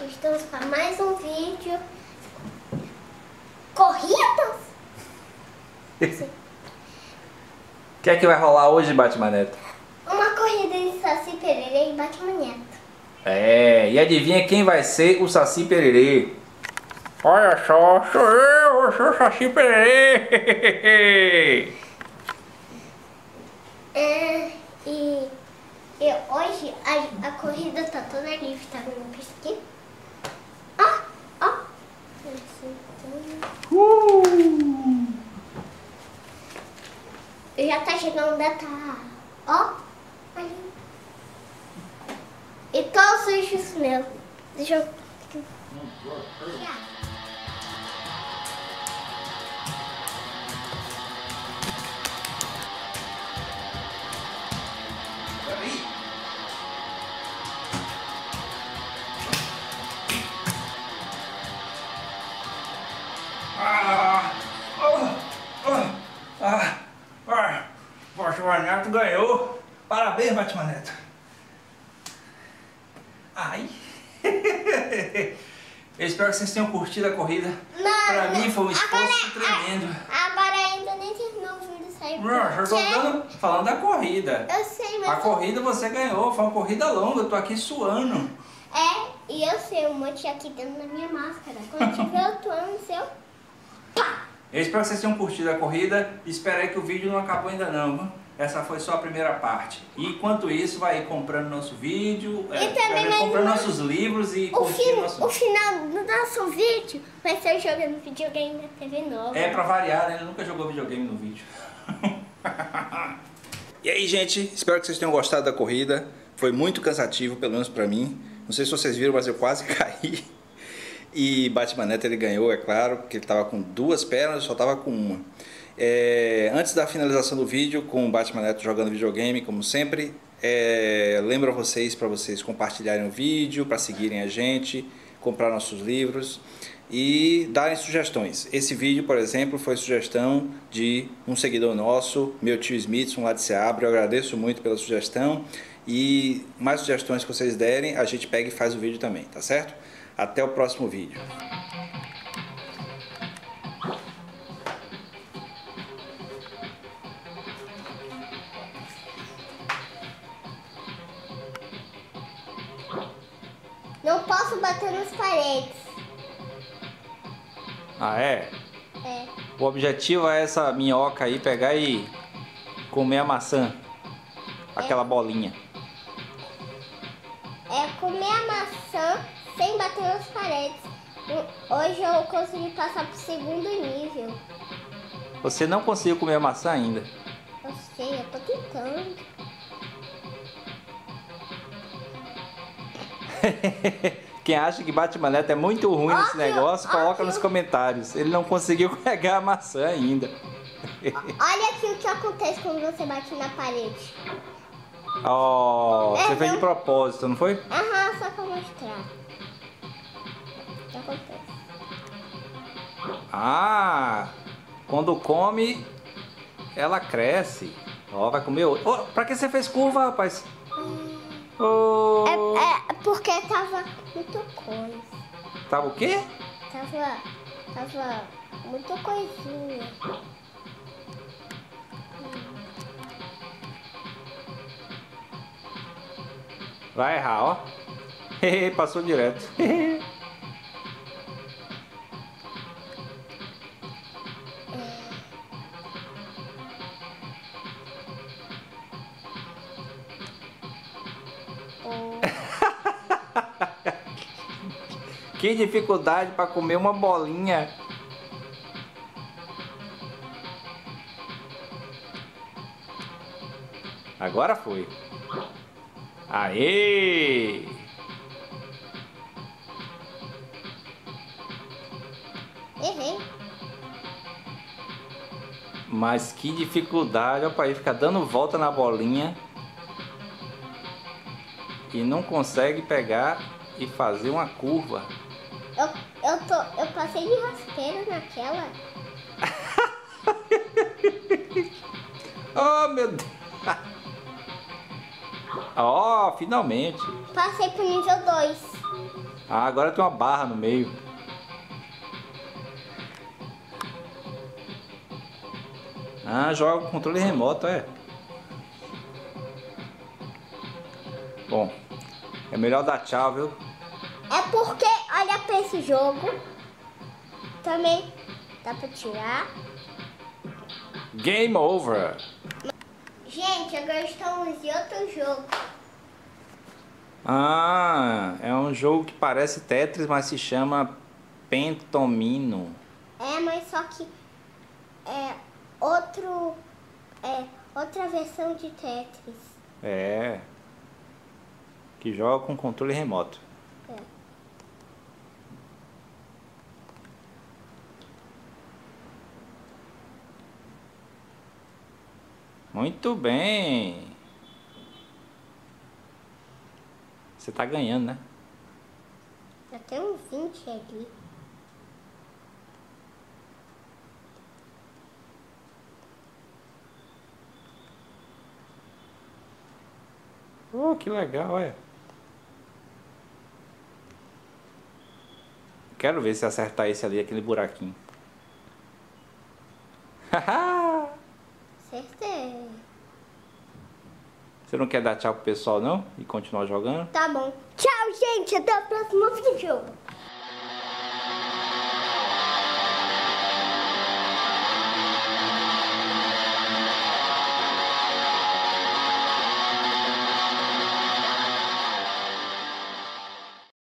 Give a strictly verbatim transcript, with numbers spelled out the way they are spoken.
aqui estamos para mais um vídeo. Corridas? O que é que vai rolar hoje, Batman Neto? Uma corrida de Saci Pererê e Batman Neto. É, e adivinha quem vai ser o Saci Pererê? Olha só, sou eu, eu sou o Saci Pererê! É, e, e hoje a, a corrida tá toda livre, tá vendo isso aqui? Ó, ó. Uh! E já tá chegando da tá. Ó, ali. E todos os bichos meus. Deixa eu... Ah, ah, ah, ah, Batman Neto ganhou. Parabéns, Batman Neto. Ai. Eu espero que vocês tenham curtido a corrida. Não, Pra mim foi um esforço agora, tremendo. Agora ainda nem terminou o vídeo, sabe? Não, eu tô dando, falando da corrida. Eu sei, mas... A corrida você ganhou, foi uma corrida longa, eu tô aqui suando. É, e eu sei, um monte aqui dentro da minha máscara. Quando tiver o tuano seu... Pá! Eu espero que vocês tenham curtido a corrida. Espero aí que o vídeo não acabou ainda não, viu? Essa foi só a primeira parte. E enquanto isso, vai comprando nosso vídeo, é, também vai comprando vai- nossos livros e O, curtindo fin... nosso o final do nosso vídeo vai ser jogando videogame na T V Nova. É pra variar, né? Ele nunca jogou videogame no vídeo. E aí, gente, espero que vocês tenham gostado da corrida. Foi muito cansativo, pelo menos pra mim. Não sei se vocês viram, mas eu quase caí. E Batman Neto ele ganhou, é claro, porque ele tava com duas pernas, eu só tava com uma. É, antes da finalização do vídeo, com o Batman Neto jogando videogame, como sempre, é, lembro a vocês para vocês compartilharem o vídeo, para seguirem a gente, comprar nossos livros e darem sugestões. Esse vídeo, por exemplo, foi sugestão de um seguidor nosso, meu tio Smithson, lá de Seabra. Eu agradeço muito pela sugestão e mais sugestões que vocês derem, a gente pega e faz o vídeo também, tá certo? Até o próximo vídeo. Não posso bater nas paredes. Ah, é? É. O objetivo é essa minhoca aí pegar e comer a maçã. Aquela bolinha. É comer a maçã sem bater nas paredes. Hoje eu consegui passar pro segundo nível. Você não conseguiu comer a maçã ainda. Eu sei, eu tô tentando. Quem acha que Batman Neto é muito ruim Ó, nesse que- negócio, ó, coloca que- nos comentários. Ele não conseguiu pegar a maçã ainda. Olha aqui o que acontece quando você bate na parede. Oh, É, você fez de não- propósito, não foi? Aham, só pra mostrar. O que acontece? Ah, quando come, ela cresce. Ó, vai comer outro. Oh, pra que você fez curva, rapaz? Oh, É, é porque tava muito coisa. tava o quê? Tava. Tava muita coisinha. Vai errar, ó. Passou direto. Que dificuldade para comer uma bolinha. Agora foi. Aê! Errei. Mas que dificuldade, ó, para ficar dando volta na bolinha e não consegue pegar e fazer uma curva. Eu, eu, tô, eu passei de raspeiro naquela. Oh, meu Deus. Ó, oh, finalmente. Passei pro nível dois. Ah, agora tem uma barra no meio. Ah, joga com controle remoto, é. Bom, é melhor dar tchau, viu? É porque, olha pra esse jogo. Também dá pra tirar. Game over. Gente, agora estamos em outro jogo. Ah, é um jogo que parece Tetris, mas se chama Pentomino. É, mas só que é outro, é outra versão de Tetris. É. Que joga com controle remoto. É. Muito bem. Você tá ganhando, né? Já tem uns vinte ali. Oh, que legal, é. Quero ver se acertar esse ali, aquele buraquinho. Haha! Acertei. Você não quer dar tchau pro pessoal, não? E continuar jogando? Tá bom. Tchau, gente. Até o próximo vídeo.